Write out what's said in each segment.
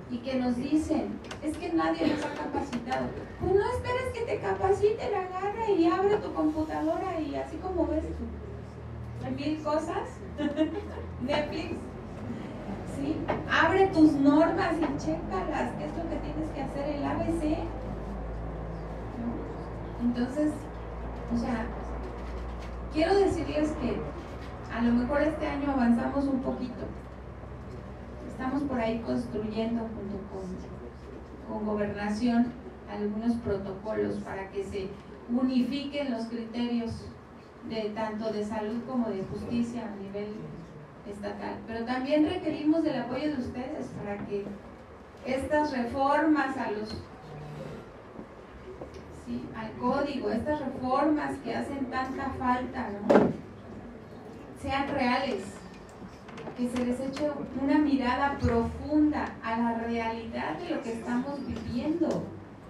y que nos dicen, es que nadie nos ha capacitado. Pues no esperes que te capaciten, agarra y abre tu computadora y así como ves tú, 1000 cosas, Netflix, ¿sí? Abre tus normas y chécalas, qué es lo que tienes que hacer, el ABC. Entonces, o sea, quiero decirles que a lo mejor este año avanzamos un poquito. Estamos por ahí construyendo junto con Gobernación algunos protocolos para que se unifiquen los criterios de tanto de salud como de justicia a nivel estatal. Pero también requerimos del apoyo de ustedes para que estas reformas al código, estas reformas que hacen tanta falta, ¿no?, sean reales, que se les eche una mirada profunda a la realidad de lo que estamos viviendo,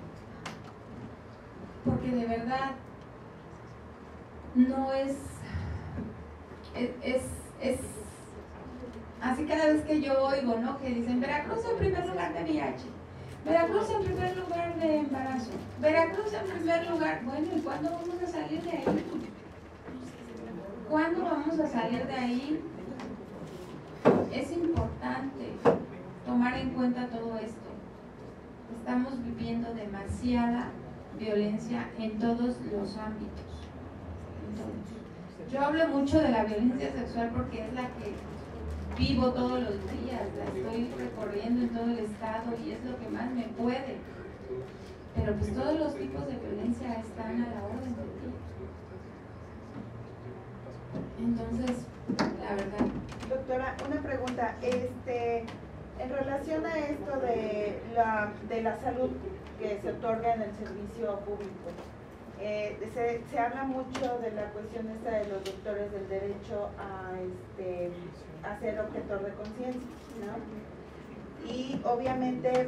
porque de verdad no es así. Cada vez que yo oigo, ¿no?, que dicen Veracruz en primer lugar de VIH, Veracruz en primer lugar de embarazo, Veracruz en primer lugar, bueno, ¿y cuándo vamos a salir de ahí? ¿Cuándo vamos a salir de ahí? Es importante tomar en cuenta todo esto. Estamos viviendo demasiada violencia en todos los ámbitos. Entonces, yo hablo mucho de la violencia sexual porque es la que vivo todos los días, la estoy recorriendo en todo el estado y es lo que más me puede. Pero pues todos los tipos de violencia están a la orden del día. Entonces, la verdad. Doctora, una pregunta, en relación a esto de la salud que se otorga en el servicio público, se habla mucho de la cuestión esta de los doctores del derecho a ser objetor de conciencia, ¿no? Y obviamente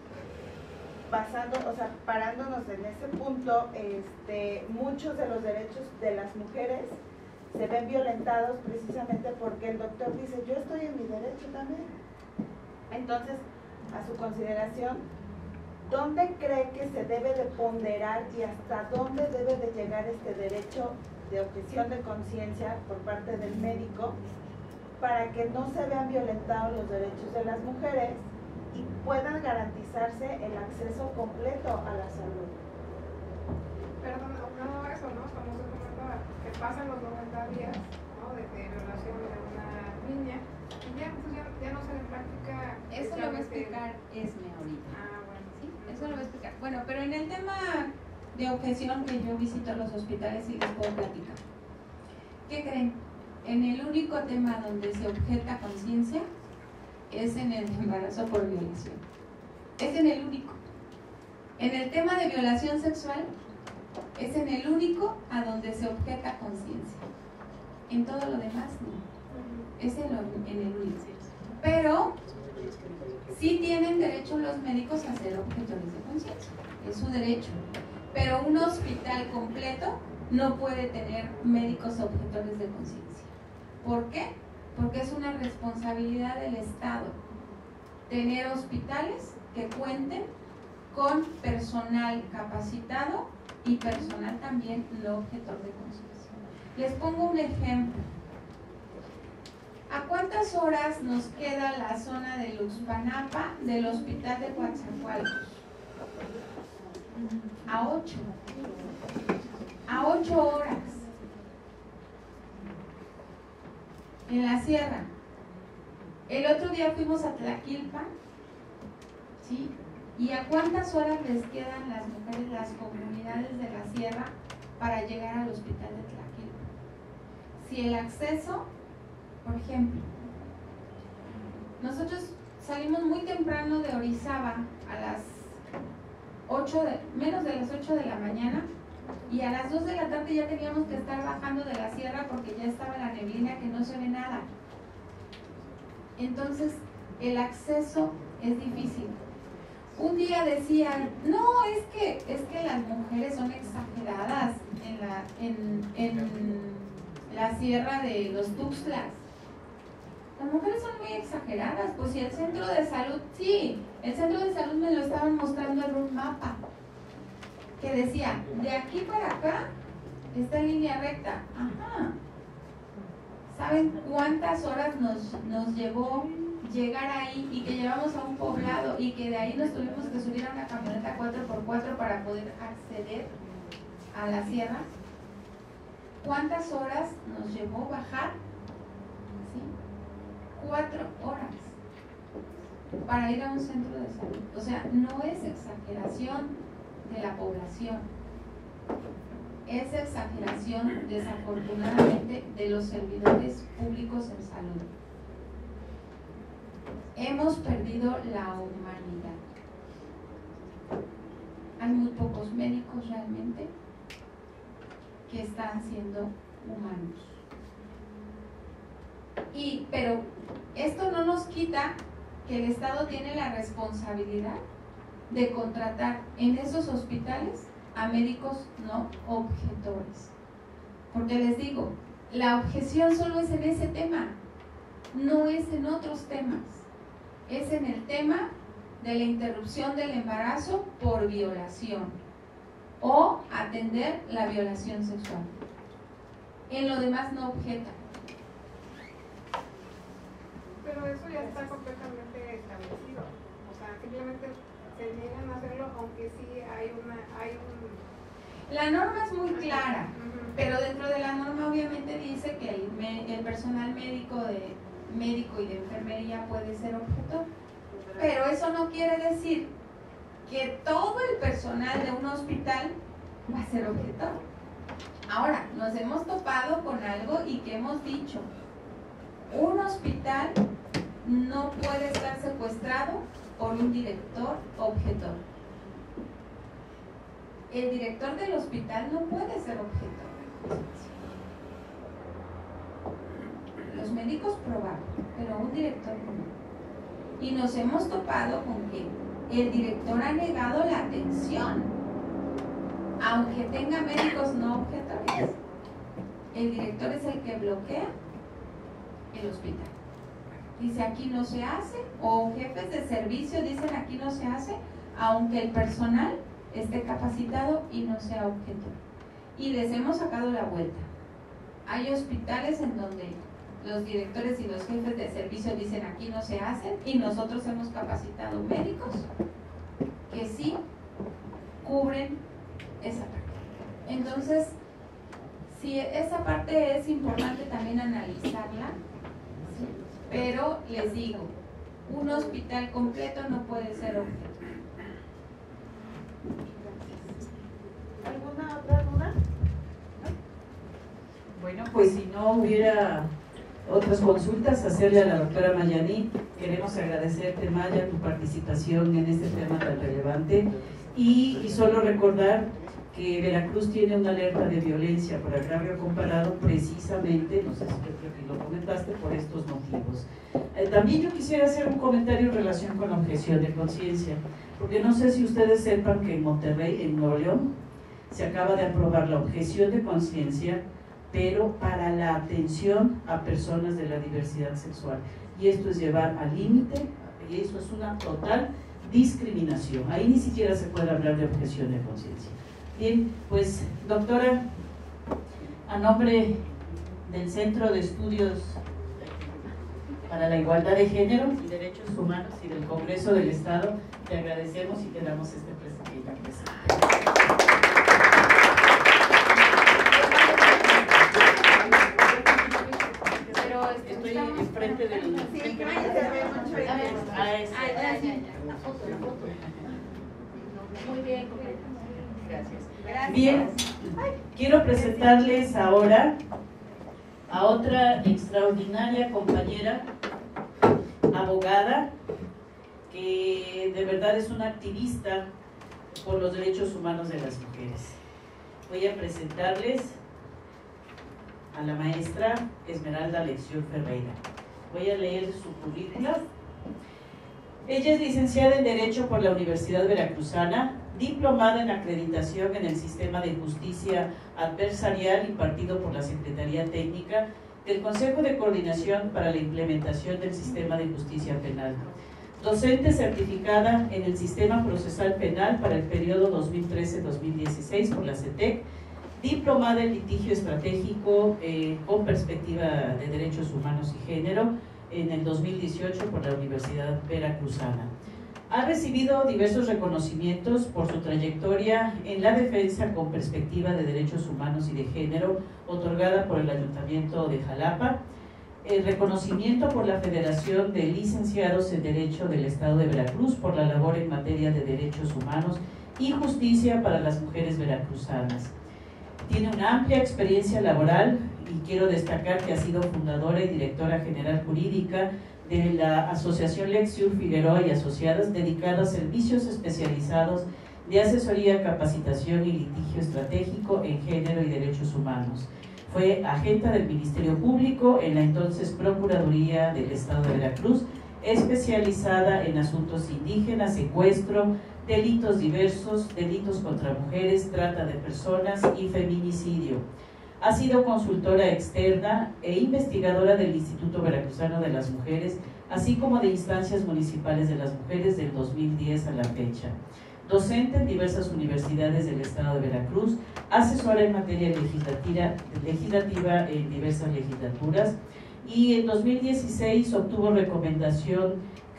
parándonos en ese punto, muchos de los derechos de las mujeres se ven violentados precisamente porque el doctor dice, yo estoy en mi derecho también. Entonces, a su consideración, ¿dónde cree que se debe de ponderar y hasta dónde debe de llegar este derecho de objeción de conciencia por parte del médico para que no se vean violentados los derechos de las mujeres y puedan garantizarse el acceso completo a la salud? Perdón, no eso, ¿no? Como se comentaba, que pasan los 90 días, ¿no?, de violación de una niña y ya no se le práctica. Eso lo va a explicar Esme ahorita. Ah, bueno. Sí, eso lo va a explicar. Bueno, pero en el tema de objeción, que yo visito los hospitales y les puedo platicar. ¿Qué creen? En el único tema donde se objeta conciencia es en el embarazo por violación. Es en el único. En el tema de violación sexual es en el único a donde se objeta conciencia. En todo lo demás no. Es en el único. Pero sí tienen derecho los médicos a ser objetores de conciencia. Es su derecho. Pero un hospital completo no puede tener médicos objetores de conciencia. ¿Por qué? Porque es una responsabilidad del Estado tener hospitales que cuenten con personal capacitado y personal también no objetor de conciencia. Les pongo un ejemplo. ¿A cuántas horas nos queda la zona de Luxpanapa del hospital de Coatzacoalcos? A 8. A 8 horas. En la sierra. El otro día fuimos a Tlaquilpan, ¿sí? ¿Y a cuántas horas les quedan las mujeres, las comunidades de la sierra para llegar al hospital de Tlaquilpan? Si el acceso, por ejemplo, nosotros salimos muy temprano de Orizaba a las menos de las 8 de la mañana y a las 2 de la tarde ya teníamos que estar bajando de la sierra porque ya estaba la neblina que no se ve nada. Entonces, el acceso es difícil. Un día decían, no, es que las mujeres son exageradas en la sierra de los Tuxtlas. Las mujeres son muy exageradas, pues si el centro de salud, sí, el centro de salud me lo estaban mostrando en un mapa que decía, de aquí para acá está en línea recta. Ajá. ¿Saben cuántas horas nos llevó llegar ahí y que llegamos a un poblado y que de ahí nos tuvimos que subir a una camioneta 4x4 para poder acceder a la sierra? ¿Cuántas horas nos llevó bajar? ¿Sí? 4 horas para ir a un centro de salud. O sea, no es exageración de la población, es exageración desafortunadamente de los servidores públicos en salud. Hemos perdido la humanidad. Hay muy pocos médicos realmente que están siendo humanos. Pero esto no nos quita que el Estado tiene la responsabilidad de contratar en esos hospitales a médicos no objetores. Porque les digo, la objeción solo es en ese tema, no es en otros temas. Es en el tema de la interrupción del embarazo por violación o atender la violación sexual. En lo demás no objeta. Pero eso ya está completamente establecido. O sea, simplemente se niegan a hacerlo, aunque sí hay un... La norma es muy clara, pero dentro de la norma obviamente dice que el personal médico y de enfermería puede ser objetor. Pero eso no quiere decir que todo el personal de un hospital va a ser objetor. Ahora, nos hemos topado con algo y que hemos dicho, un hospital no puede estar secuestrado por un director objetor. El director del hospital no puede ser objetor. Los médicos probaron, pero un director no. Y nos hemos topado con que el director ha negado la atención, aunque tenga médicos no objetores. El director es el que bloquea el hospital. Dice aquí no se hace, o jefes de servicio dicen aquí no se hace, aunque el personal esté capacitado y no sea objetor. Y les hemos sacado la vuelta. Hay hospitales en donde los directores y los jefes de servicio dicen aquí no se hacen, y nosotros hemos capacitado médicos que sí cubren esa parte. Entonces, sí, esa parte es importante también analizarla, ¿sí? Pero les digo, un hospital completo no puede ser objeto. ¿Alguna otra duda? Bueno, pues si no hubiera otras consultas, hacerle a la doctora Mayani. Queremos agradecerte, Maya, tu participación en este tema tan relevante y solo recordar que Veracruz tiene una alerta de violencia por agravio comparado precisamente, no sé si creo que lo comentaste, por estos motivos. También yo quisiera hacer un comentario en relación con la objeción de conciencia, porque no sé si ustedes sepan que en Monterrey, en Nuevo León, se acaba de aprobar la objeción de conciencia, pero para la atención a personas de la diversidad sexual. Y esto es llevar al límite, y eso es una total discriminación. Ahí ni siquiera se puede hablar de objeción de conciencia. Bien, pues doctora, a nombre del Centro de Estudios para la Igualdad de Género y Derechos Humanos y del Congreso del Estado, te agradecemos y te damos este presente. Estoy enfrente del... Sí, que se ve mucho bien. Muy bien. Gracias. Bien, quiero presentarles ahora a otra extraordinaria compañera, abogada, que de verdad es una activista por los derechos humanos de las mujeres. Voy a presentarles a la maestra Esmeralda Lección Ferreira. Voy a leer su currícula. Ella es licenciada en Derecho por la Universidad Veracruzana, diplomada en acreditación en el Sistema de Justicia Adversarial impartido por la Secretaría Técnica del Consejo de Coordinación para la Implementación del Sistema de Justicia Penal. Docente certificada en el Sistema Procesal Penal para el periodo 2013-2016 por la CETEC, diplomada en litigio estratégico con perspectiva de derechos humanos y género en el 2018 por la Universidad Veracruzana. Ha recibido diversos reconocimientos por su trayectoria en la defensa con perspectiva de derechos humanos y de género, otorgada por el Ayuntamiento de Jalapa, el reconocimiento por la Federación de Licenciados en Derecho del Estado de Veracruz por la labor en materia de derechos humanos y justicia para las mujeres veracruzanas. Tiene una amplia experiencia laboral y quiero destacar que ha sido fundadora y directora general jurídica de la Asociación Lexiur Figueroa y Asociadas, dedicada a servicios especializados de asesoría, capacitación y litigio estratégico en género y derechos humanos. Fue agente del Ministerio Público en la entonces Procuraduría del Estado de Veracruz, especializada en asuntos indígenas, secuestro, delitos diversos, delitos contra mujeres, trata de personas y feminicidio. Ha sido consultora externa e investigadora del Instituto Veracruzano de las Mujeres, así como de instancias municipales de las mujeres del 2010 a la fecha. Docente en diversas universidades del Estado de Veracruz, asesora en materia legislativa en diversas legislaturas y en 2016 obtuvo recomendación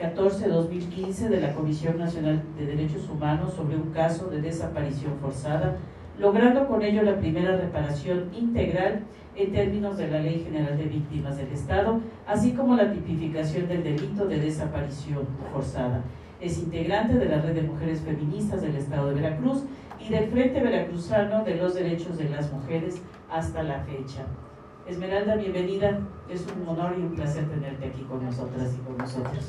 14-2015 de la Comisión Nacional de Derechos Humanos sobre un caso de desaparición forzada, logrando con ello la primera reparación integral en términos de la Ley General de Víctimas del Estado, así como la tipificación del delito de desaparición forzada. Es integrante de la Red de Mujeres Feministas del Estado de Veracruz y del Frente Veracruzano de los Derechos de las Mujeres hasta la fecha. Esmeralda, bienvenida. Es un honor y un placer tenerte aquí con nosotras y con nosotros.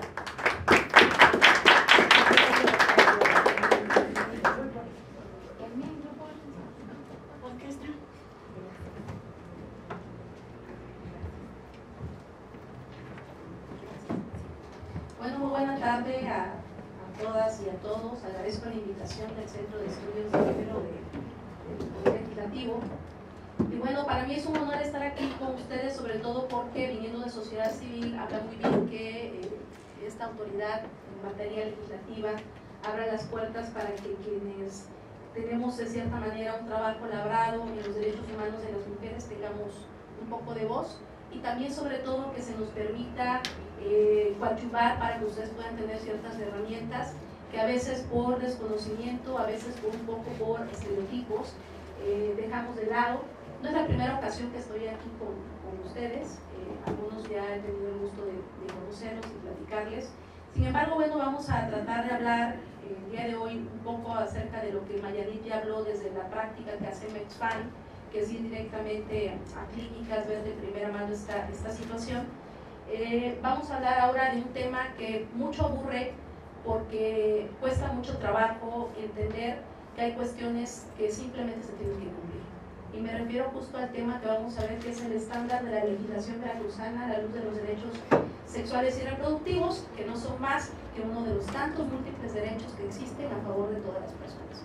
Bueno, muy buena tarde a todas y a todos. Agradezco la invitación del Centro de Estudios de Género del Poder Legislativo. Y bueno, para mí es un honor estar aquí con ustedes, sobre todo porque viniendo de sociedad civil, habla muy bien que esta autoridad en materia legislativa abra las puertas para que quienes tenemos de cierta manera un trabajo labrado en los derechos humanos de las mujeres tengamos un poco de voz, y también sobre todo que se nos permita coadyuvar para que ustedes puedan tener ciertas herramientas que a veces por desconocimiento, a veces por un poco por estereotipos dejamos de lado. No es la primera ocasión que estoy aquí con ustedes, algunos ya he tenido el gusto de conocerlos y platicarles. Sin embargo, bueno, vamos a tratar de hablar el día de hoy un poco acerca de lo que Mayanit ya habló desde la práctica que hace MEXFAN, que es ir directamente a clínicas, ver de primera mano esta situación. Vamos a hablar ahora de un tema que mucho aburre porque cuesta mucho trabajo entender que hay cuestiones que simplemente se tienen que cumplir. Y me refiero justo al tema que vamos a ver, que es el estándar de la legislación veracruzana a la luz de los derechos sexuales y reproductivos, que no son más que uno de los tantos múltiples derechos que existen a favor de todas las personas.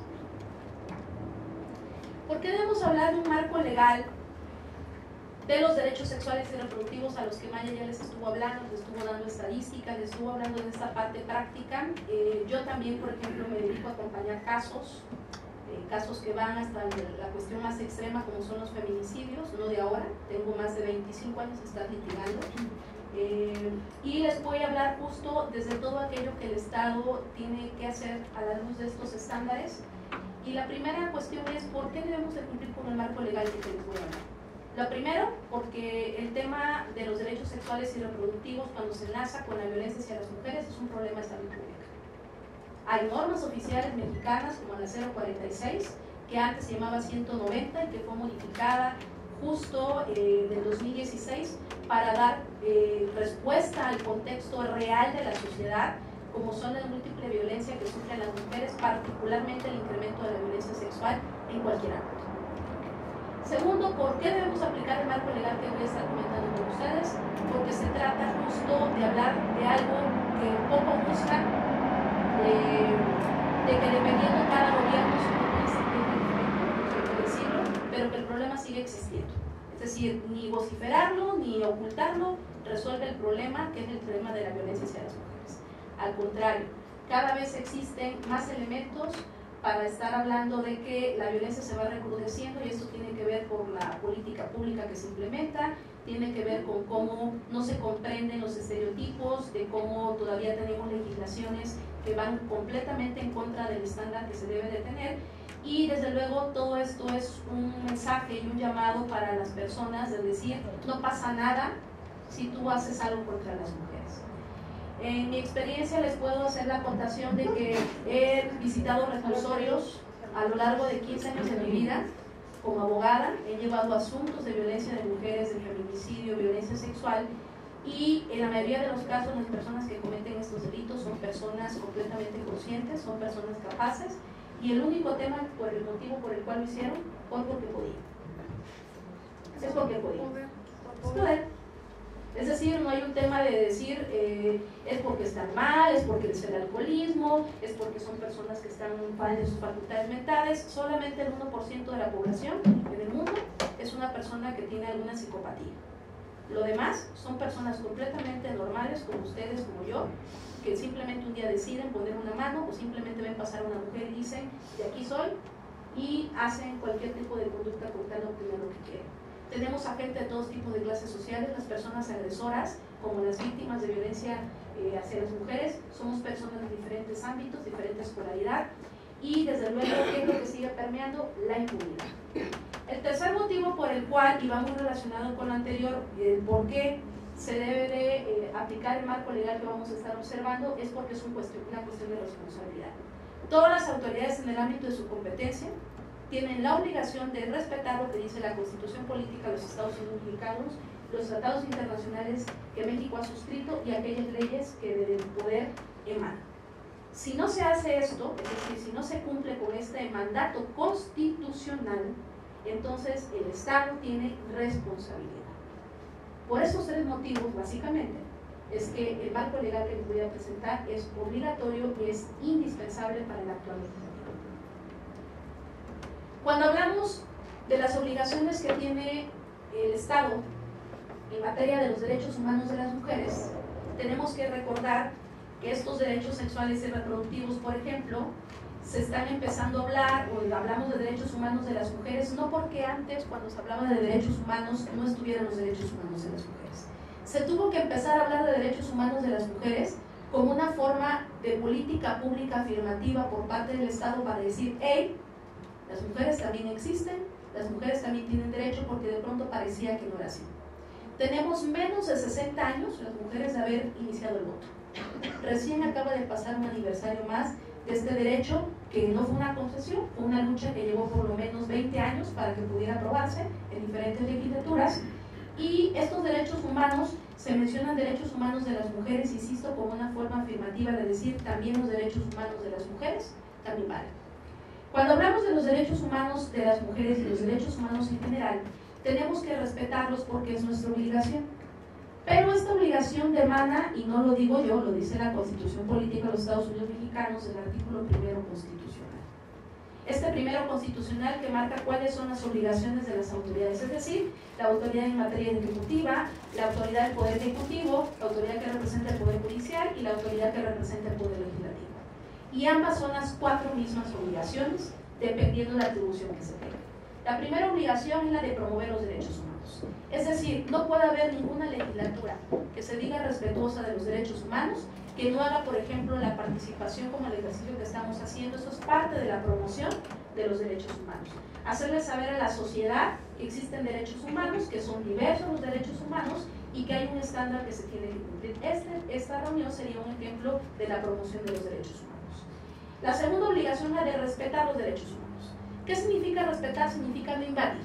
¿Por qué debemos hablar de un marco legal de los derechos sexuales y reproductivos a los que Maya ya les estuvo hablando, les estuvo dando estadísticas, les estuvo hablando de esta parte práctica? Yo también, por ejemplo, me dedico a acompañar casos que van hasta la cuestión más extrema, como son los feminicidios, no de ahora, tengo más de 25 años de estar litigando, y les voy a hablar justo desde todo aquello que el Estado tiene que hacer a la luz de estos estándares. Y la primera cuestión es ¿por qué debemos de cumplir con el marco legal que les voy a hablar? Lo primero, porque el tema de los derechos sexuales y reproductivos, cuando se enlaza con la violencia hacia las mujeres, es un problema de salud pública. Hay normas oficiales mexicanas como la 046, que antes se llamaba 190 y que fue modificada justo del 2016 para dar respuesta al contexto real de la sociedad, como son la múltiple violencia que sufren las mujeres, particularmente el incremento de la violencia sexual en cualquier ámbito. Segundo, ¿por qué debemos aplicar el marco legal que voy a estar comentando con ustedes? Porque se trata justo de hablar de algo que poco busca, de que dependiendo de cada gobierno su propia estrategia, pero que el problema sigue existiendo. Es decir, decir, ni vociferarlo, ni ocultarlo, resuelve el problema, que es el problema de la violencia hacia las mujeres. Al contrario, cada vez existen más elementos para estar hablando de que la violencia se va recrudeciendo, y esto tiene que ver con la política pública que se implementa, tiene que ver con cómo no se comprenden los estereotipos, de cómo todavía tenemos legislaciones que van completamente en contra del estándar que se debe de tener, y desde luego todo esto es un mensaje y un llamado para las personas de decir, no pasa nada si tú haces algo contra las mujeres. En mi experiencia les puedo hacer la acotación de que he visitado reclusorios a lo largo de 15 años de mi vida como abogada, he llevado asuntos de violencia de mujeres, de feminicidio, violencia sexual, y en la mayoría de los casos las personas que cometen estos delitos son personas completamente conscientes, son personas capaces, y el único tema por el motivo por el cual lo hicieron fue porque podían. Es porque podían. Es poder. Es decir, no hay un tema de decir es porque están mal, es porque es el alcoholismo, es porque son personas que están mal de sus facultades mentales. Solamente el 1% de la población en el mundo es una persona que tiene alguna psicopatía. Lo demás son personas completamente normales, como ustedes, como yo, que simplemente un día deciden poner una mano o simplemente ven pasar a una mujer y dicen, de aquí soy, y hacen cualquier tipo de conducta con tal de obtener lo que quieren. Tenemos a gente de todos tipos de clases sociales, las personas agresoras, como las víctimas de violencia hacia las mujeres, somos personas de diferentes ámbitos, diferente escolaridad, y desde luego, ¿qué es lo que sigue permeando? La impunidad. El tercer motivo por el cual, y va muy relacionado con lo anterior, por qué se debe de aplicar el marco legal que vamos a estar observando, es porque es una cuestión de responsabilidad. Todas las autoridades en el ámbito de su competencia tienen la obligación de respetar lo que dice la Constitución Política de los Estados Unidos Mexicanos, los tratados internacionales que México ha suscrito y aquellas leyes que del poder emanan. Si no se hace esto, es decir, si no se cumple con este mandato constitucional, entonces el Estado tiene responsabilidad. Por esos tres motivos, básicamente, es que el marco legal que les voy a presentar es obligatorio y es indispensable para el actual legislativo. Cuando hablamos de las obligaciones que tiene el Estado en materia de los derechos humanos de las mujeres, tenemos que recordar que estos derechos sexuales y reproductivos, por ejemplo, se están empezando a hablar, o hablamos de derechos humanos de las mujeres, no porque antes, cuando se hablaba de derechos humanos, no estuvieran los derechos humanos de las mujeres. Se tuvo que empezar a hablar de derechos humanos de las mujeres como una forma de política pública afirmativa por parte del Estado para decir, hey, las mujeres también existen, las mujeres también tienen derecho, porque de pronto parecía que no era así. Tenemos menos de 60 años las mujeres de haber iniciado el voto. Recién acaba de pasar un aniversario más de este derecho, que no fue una concesión, fue una lucha que llevó por lo menos 20 años para que pudiera aprobarse en diferentes legislaturas. Y estos derechos humanos, se mencionan derechos humanos de las mujeres, insisto, como una forma afirmativa de decir también los derechos humanos de las mujeres también valen. Cuando hablamos de los derechos humanos de las mujeres y los derechos humanos en general, tenemos que respetarlos porque es nuestra obligación. Pero esta obligación demanda, y no lo digo yo, lo dice la Constitución Política de los Estados Unidos Mexicanos, el artículo primero constitucional. Este primero constitucional que marca cuáles son las obligaciones de las autoridades, es decir, la autoridad en materia ejecutiva, la autoridad del Poder Ejecutivo, la autoridad que representa el Poder Judicial y la autoridad que representa el Poder Legislativo. Y ambas son las cuatro mismas obligaciones, dependiendo de la atribución que se tenga. La primera obligación es la de promover los derechos humanos. Es decir, no puede haber ninguna legislatura que se diga respetuosa de los derechos humanos que no haga, por ejemplo, la participación como el ejercicio que estamos haciendo. Eso es parte de la promoción de los derechos humanos. Hacerle saber a la sociedad que existen derechos humanos, que son diversos los derechos humanos y que hay un estándar que se tiene que cumplir. Esta reunión sería un ejemplo de la promoción de los derechos humanos. La segunda obligación es la de respetar los derechos humanos. ¿Qué significa respetar? Significa no invadir.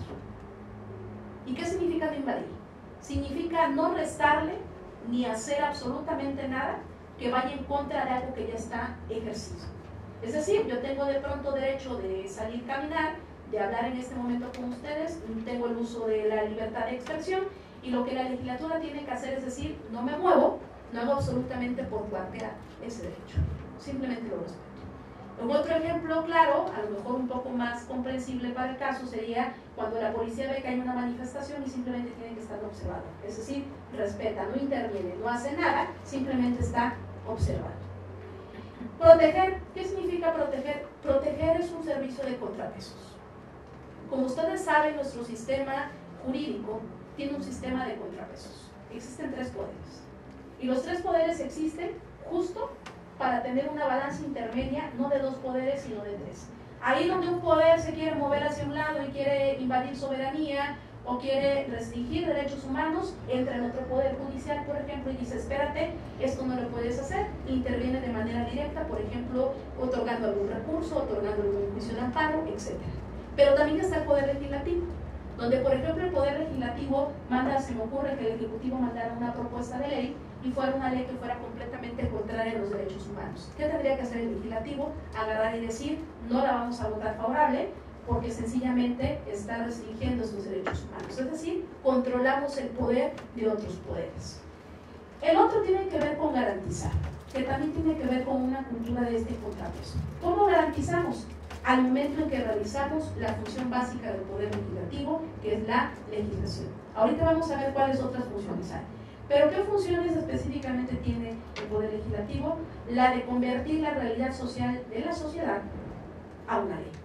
¿Y qué significa no invadir? Significa no restarle ni hacer absolutamente nada que vaya en contra de algo que ya está ejercido. Es decir, yo tengo de pronto derecho de salir a caminar, de hablar en este momento con ustedes, tengo el uso de la libertad de expresión, y lo que la legislatura tiene que hacer es decir, no me muevo, no hago absolutamente por cualquiera ese derecho, simplemente lo respeto. Otro ejemplo claro, a lo mejor un poco más comprensible para el caso, sería cuando la policía ve que hay una manifestación y simplemente tiene que estar observando. Es decir, respeta, no interviene, no hace nada, simplemente está observando. Proteger, ¿qué significa proteger? Proteger es un servicio de contrapesos. Como ustedes saben, nuestro sistema jurídico tiene un sistema de contrapesos. Existen 3 poderes. Y los 3 poderes existen justo para tener una balanza intermedia, no de 2 poderes, sino de 3. Ahí donde un poder se quiere mover hacia un lado y quiere invadir soberanía o quiere restringir derechos humanos, entra en otro poder judicial, por ejemplo, y dice, espérate, esto no lo puedes hacer, interviene de manera directa, por ejemplo, otorgando algún recurso, otorgando algún juicio de amparo, etc. Pero también está el poder legislativo, donde, por ejemplo, el poder legislativo manda, se me ocurre que el Ejecutivo mandara una propuesta de ley y fuera una ley que fuera completamente contraria a los derechos humanos. ¿Qué tendría que hacer el legislativo? Agarrar y decir, no la vamos a votar favorable porque sencillamente está restringiendo sus derechos humanos. Es decir, controlamos el poder de otros poderes. El otro tiene que ver con garantizar, que también tiene que ver con una cultura de este contrapeso. ¿Cómo garantizamos? Al momento en que realizamos la función básica del poder legislativo, que es la legislación. Ahorita vamos a ver cuáles otras funciones hay. Pero ¿qué funciones específicamente tiene el poder legislativo? La de convertir la realidad social de la sociedad a una ley.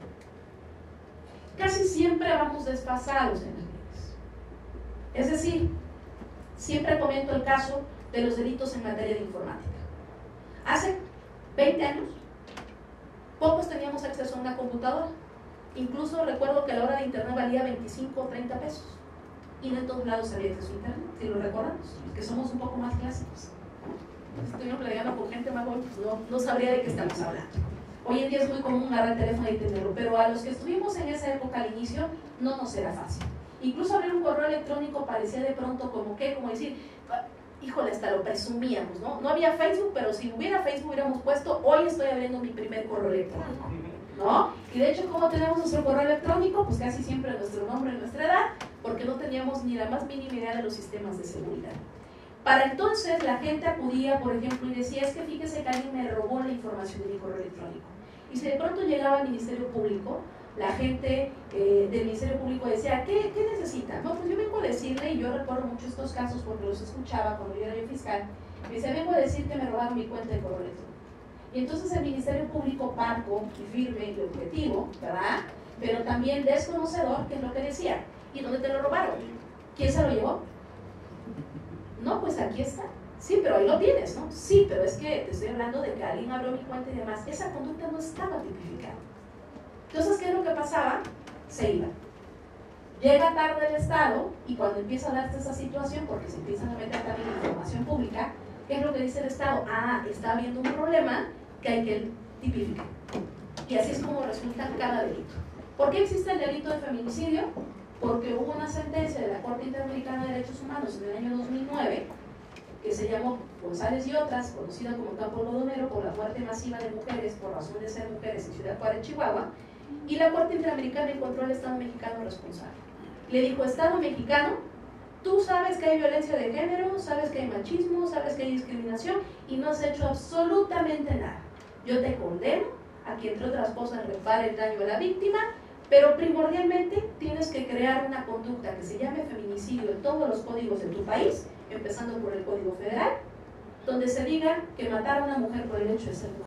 Casi siempre vamos desfasados en las leyes. Es decir, siempre comento el caso de los delitos en materia de informática. Hace 20 años, pocos teníamos acceso a una computadora. Incluso recuerdo que la hora de internet valía 25 o 30 pesos. Y no en todos lados había acceso a internet, si lo recordamos, que somos un poco más clásicos. Estuvimos platicando con gente más joven, pues no sabría de qué estamos hablando. Hoy en día es muy común agarrar el teléfono y tenerlo, pero a los que estuvimos en esa época al inicio no nos era fácil. Incluso abrir un correo electrónico parecía de pronto como decir, híjole, hasta lo presumíamos, ¿no? No había Facebook, pero si hubiera Facebook hubiéramos puesto, hoy estoy abriendo mi primer correo electrónico, ¿no? Y de hecho, ¿cómo tenemos nuestro correo electrónico? Pues casi siempre nuestro nombre y nuestra edad, porque no teníamos ni la más mínima idea de los sistemas de seguridad. Para entonces la gente acudía, por ejemplo, y decía, es que fíjese que alguien me robó la información de mi correo electrónico. Y si de pronto llegaba al Ministerio Público, la gente del Ministerio Público decía, ¿qué necesita? No, pues yo vengo a decirle, y yo recuerdo mucho estos casos porque los escuchaba cuando yo era yo fiscal, me decía, vengo a decir que me robaron mi cuenta de correo electrónico. Y entonces el Ministerio Público, parco y firme y objetivo, ¿verdad? Pero también desconocedor, que es lo que decía. ¿Y dónde te lo robaron? ¿Quién se lo llevó? No, pues aquí está. Sí, pero ahí lo tienes, ¿no? Sí, pero es que te estoy hablando de que alguien abrió mi cuenta y demás. Esa conducta no estaba tipificada. Entonces, ¿qué es lo que pasaba? Se iba. Llega tarde el Estado y cuando empieza a darse esa situación, porque se empiezan a meter también información pública, ¿qué es lo que dice el Estado? Ah, está habiendo un problema que hay que tipificar. Y así es como resulta cada delito. ¿Por qué existe el delito de feminicidio? Porque hubo una sentencia de la Corte Interamericana de Derechos Humanos en el año 2009 que se llamó González y otras, conocida como Campo Lodonero, por la muerte masiva de mujeres por razón de ser mujeres en Ciudad Juárez, Chihuahua, y la Corte Interamericana encontró al Estado mexicano responsable. Le dijo, Estado mexicano, tú sabes que hay violencia de género, sabes que hay machismo, sabes que hay discriminación y no has hecho absolutamente nada. Yo te condeno a que, entre otras cosas, repare el daño a la víctima, pero primordialmente tienes que crear una conducta que se llame feminicidio en todos los códigos de tu país, empezando por el Código Federal, donde se diga que matar a una mujer por el hecho de ser mujer